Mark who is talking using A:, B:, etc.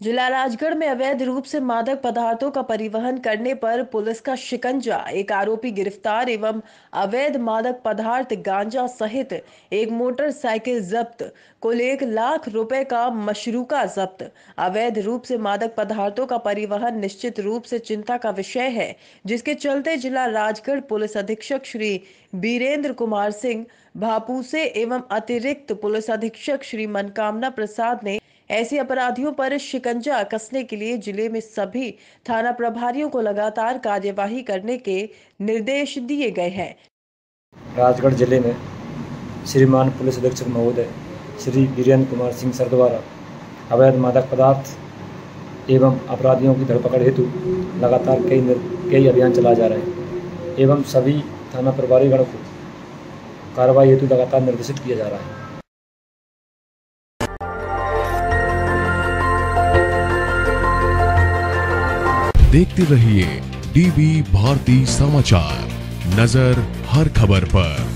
A: जिला राजगढ़ में अवैध रूप से मादक पदार्थों का परिवहन करने पर पुलिस का शिकंजा। एक आरोपी गिरफ्तार एवं अवैध मादक पदार्थ गांजा सहित एक मोटरसाइकिल जब्त। कुल 1 लाख रुपए का मशरूका जब्त। अवैध रूप से मादक पदार्थों का परिवहन निश्चित रूप से चिंता का विषय है, जिसके चलते जिला राजगढ़ पुलिस अधीक्षक श्री बीरेंद्र कुमार सिंह भापूसे एवं अतिरिक्त पुलिस अधीक्षक श्री मनकामना प्रसाद ने ऐसे अपराधियों पर शिकंजा कसने के लिए जिले में सभी थाना प्रभारियों को लगातार कार्यवाही करने के निर्देश दिए गए हैं।
B: राजगढ़ जिले में श्रीमान पुलिस अधीक्षक महोदय श्री वीरेंद्र कुमार सिंह सर द्वारा अवैध मादक पदार्थ एवं अपराधियों की धरपकड़ हेतु लगातार कई अभियान चलाए जा रहे हैं एवं सभी थाना प्रभारीगणों को कार्रवाई हेतु लगातार निर्देशित किया जा रहा है।
C: देखते रहिए डीवी भारती समाचार, नजर हर खबर पर।